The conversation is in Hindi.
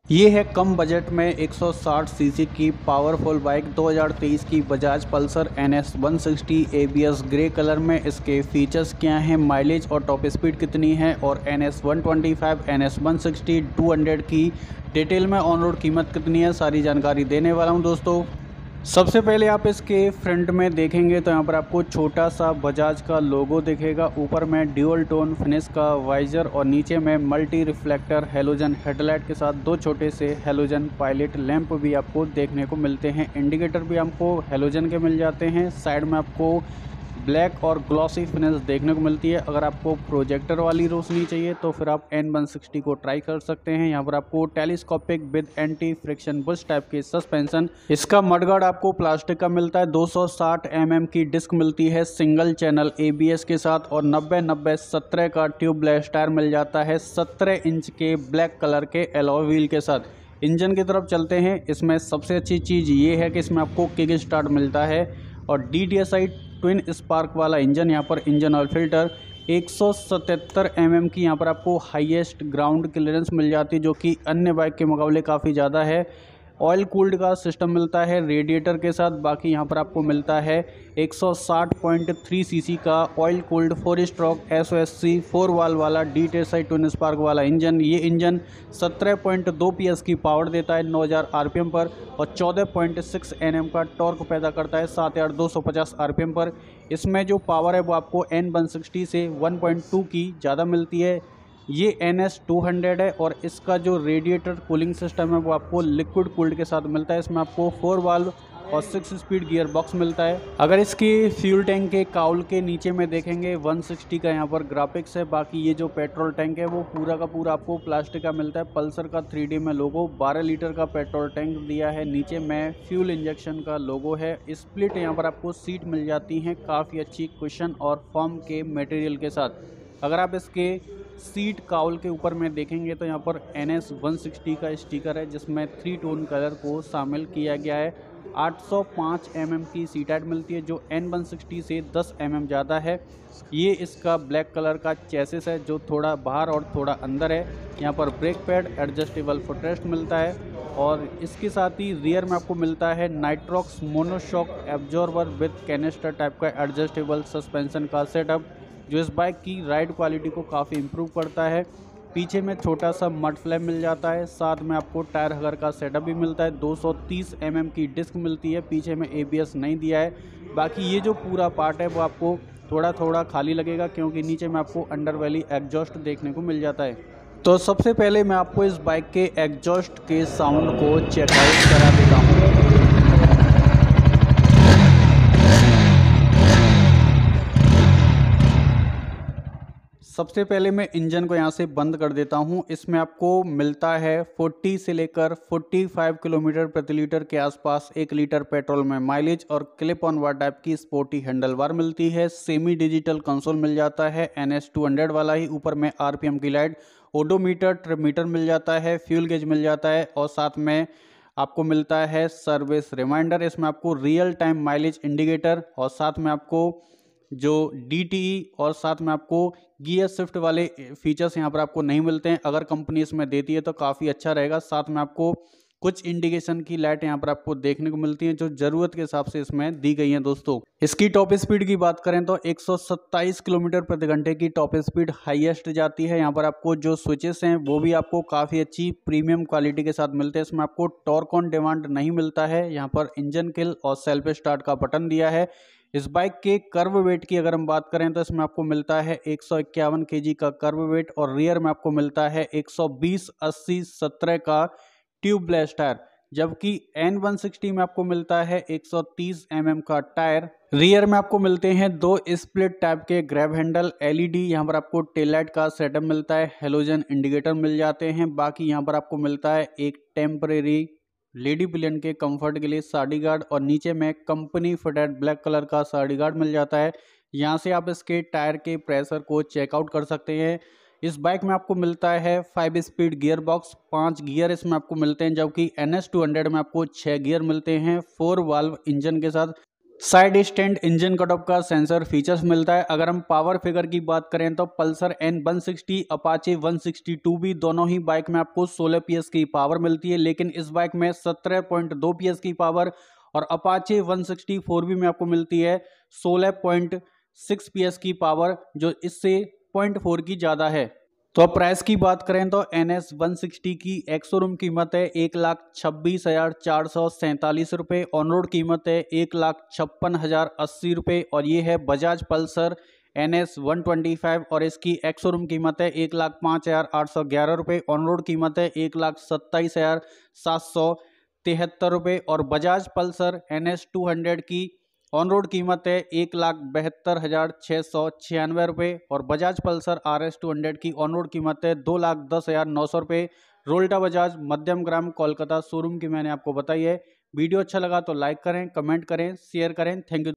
ये है कम बजट में 160 सीसी की पावरफुल बाइक 2023 की Bajaj Pulsar NS 160 ABS grey colour में। इसके फीचर्स क्या हैं, माइलेज और टॉप स्पीड कितनी है और NS 125 NS 160 200 की डिटेल में ऑन रोड कीमत कितनी है, सारी जानकारी देने वाला हूं दोस्तों। सबसे पहले आप इसके फ्रंट में देखेंगे तो यहाँ पर आपको छोटा सा बजाज का लोगो दिखेगा। ऊपर में ड्यूअल टोन फिनिश का वाइजर और नीचे में मल्टी रिफ्लेक्टर हेलोजन हेडलाइट के साथ दो छोटे से हेलोजन पायलट लैंप भी आपको देखने को मिलते हैं। इंडिकेटर भी आपको हेलोजन के मिल जाते हैं। साइड में आपको ब्लैक और ग्लॉसी फिनिश देखने को मिलती है। अगर आपको प्रोजेक्टर वाली रोशनी चाहिए तो फिर आप N160 को ट्राई कर सकते हैं। यहाँ पर आपको telescopic with anti friction bush type के सस्पेंशन। इसका मडगार्ड आपको प्लास्टिक का मिलता है। 260 mm की डिस्क मिलती है सिंगल चैनल ABS के साथ और 90-90-17 का ट्यूबलेस टायर मिल जाता है 17 इंच के ब्लैक कलर के एलॉय व्हील के साथ। इंजन की तरफ चलते हैं। इसमें सबसे अच्छी चीज़ ये है कि इसमें आपको किक स्टार्ट मिलता है और DDSI ट्विन स्पार्क वाला इंजन। यहाँ पर इंजन ऑयल फिल्टर 177 mm की यहाँ पर आपको हाईएस्ट ग्राउंड क्लियरेंस मिल जाती है, जो कि अन्य बाइक के मुकाबले काफ़ी ज़्यादा है। ऑयल कूल्ड का सिस्टम मिलता है रेडिएटर के साथ। बाकी यहाँ पर आपको मिलता है 160.3 सीसी का oil cooled 4 stroke SOSC 4 valve वाला DDSI ट्विन स्पार्क वाला इंजन। ये इंजन 17.2 PS की पावर देता है 9000 RPM पर और 14.6 Nm का टॉर्क पैदा करता है 7250 RPM पर। इसमें जो पावर है वो आपको N160 से 1.2 की ज़्यादा मिलती है। ये NS 200 है और इसका जो रेडिएटर कूलिंग सिस्टम है वो आपको लिक्विड कूल्ड के साथ मिलता है। इसमें आपको 4 वाल्व और 6 स्पीड गियर बॉक्स मिलता है। अगर इसकी फ्यूल टैंक के काउल के नीचे में देखेंगे 160 का यहाँ पर ग्राफिक्स है। बाकी ये जो पेट्रोल टैंक है वो पूरा का पूरा आपको प्लास्टिक का मिलता है। पल्सर का 3D में लोगो, 12 लीटर का पेट्रोल टैंक दिया है। नीचे में फ्यूल इंजेक्शन का लोगो है। स्प्लिट यहाँ पर आपको सीट मिल जाती हैं काफ़ी अच्छी कुशन और फॉर्म के मटेरियल के साथ। अगर आप इसके सीट काउल के ऊपर में देखेंगे तो यहाँ पर NS 160 का स्टिकर है, जिसमें 3 टोन कलर को शामिल किया गया है। 805 mm की सीट हाइट मिलती है, जो N160 से 10 mm ज़्यादा है। ये इसका ब्लैक कलर का चेसिस है, जो थोड़ा बाहर और थोड़ा अंदर है। यहाँ पर ब्रेक पैड एडजस्टेबल फुटरेस्ट मिलता है और इसके साथ ही रियर में आपको मिलता है Nitrox monoshock absorber with canister type का एडजस्टेबल सस्पेंशन का सेटअप, जो इस बाइक की राइड क्वालिटी को काफ़ी इम्प्रूव करता है। पीछे में छोटा सा मड फ्लैप मिल जाता है। साथ में आपको टायर हगर का सेटअप भी मिलता है। 230 mm की डिस्क मिलती है। पीछे में ABS नहीं दिया है। बाकी ये जो पूरा पार्ट है वो आपको थोड़ा थोड़ा खाली लगेगा, क्योंकि नीचे में आपको अंडरवैली एग्जॉस्ट देखने को मिल जाता है। तो सबसे पहले मैं आपको इस बाइक के एग्जॉस्ट के साउंड को चेकआउट करा देता हूँ। सबसे पहले मैं इंजन को यहाँ से बंद कर देता हूँ। इसमें आपको मिलता है 40 से लेकर 45 किलोमीटर प्रति लीटर के आसपास 1 लीटर पेट्रोल में माइलेज और क्लिप ऑन वार टाइप की स्पोर्टी हैंडल बार मिलती है। सेमी डिजिटल कंसोल मिल जाता है NS 200 वाला ही। ऊपर में RPM की लाइट, ओडोमीटर, ट्रिप मीटर मिल जाता है, फ्यूल गेज मिल जाता है और साथ में आपको मिलता है सर्विस रिमाइंडर। इसमें आपको रियल टाइम माइलेज इंडिकेटर और साथ में आपको जो DTE और साथ में आपको गियर शिफ्ट वाले फीचर्स यहाँ पर आपको नहीं मिलते हैं। अगर कंपनी इसमें देती है तो काफ़ी अच्छा रहेगा। साथ में आपको कुछ इंडिकेशन की लाइट यहाँ पर आपको देखने को मिलती हैं, जो ज़रूरत के हिसाब से इसमें दी गई हैं दोस्तों। इसकी टॉप स्पीड की बात करें तो 127 किलोमीटर प्रति घंटे की टॉप स्पीड हाईएस्ट जाती है। यहाँ पर आपको जो स्विचेस हैं वो भी आपको काफ़ी अच्छी प्रीमियम क्वालिटी के साथ मिलते हैं। इसमें आपको टॉर्क ऑन डिमांड नहीं मिलता है। यहाँ पर इंजन किल और सेल्फ स्टार्ट का बटन दिया है। इस बाइक के कर्व वेट की अगर हम बात करें तो इसमें आपको मिलता है 151 kg का कर्व वेट और रियर में आपको मिलता है 120-80-17 का ट्यूबलेस टायर, जबकि N160 में आपको मिलता है 130 mm का टायर। रियर में आपको मिलते हैं 2 स्प्लिट टाइप के ग्रैब हैंडल, LED यहाँ पर आपको टेल लाइट का सेटअप मिलता है, हेलोजन इंडिकेटर मिल जाते हैं। बाकी यहाँ पर आपको मिलता है एक टेम्परेरी लेडी पिलियन के कंफर्ट के लिए साडी गार्ड और नीचे में कंपनी फिटेड ब्लैक कलर का साडी गार्ड मिल जाता है। यहाँ से आप इसके टायर के प्रेशर को चेकआउट कर सकते हैं। इस बाइक में आपको मिलता है 5 स्पीड गियर बॉक्स, 5 गियर इसमें आपको मिलते हैं, जबकि NS 200 में आपको 6 गियर मिलते हैं 4 वाल्व इंजन के साथ। साइड स्टैंड इंजन कटऑफ का सेंसर फीचर्स मिलता है। अगर हम पावर फिगर की बात करें तो पल्सर N160 अपाचे 162 भी दोनों ही बाइक में आपको 16 PS की पावर मिलती है, लेकिन इस बाइक में 17.2 PS की पावर और अपाचे 164 में आपको मिलती है 16.6 PS की पावर, जो इससे 0.4 की ज़्यादा है। तो अब प्राइस की बात करें तो NS160 की एक्स-शोरूम कीमत है 1,26,447 रुपये, ऑन रोड कीमत है 1,56,080 रुपये और ये है बजाज पल्सर NS125 और इसकी एक्स-शोरूम कीमत है 1,05,811 रुपये, ऑन रोड कीमत है 1,27,773 रुपये और बजाज पल्सर NS200 की ऑन रोड कीमत है 1,72,696 रुपये और बजाज पल्सर RS200 की ऑन रोड कीमत है 2,10,900 रुपये। रोल्टा बजाज मध्यम ग्राम कोलकाता शोरूम की मैंने आपको बताई है। वीडियो अच्छा लगा तो लाइक करें, कमेंट करें, शेयर करें। Thank you.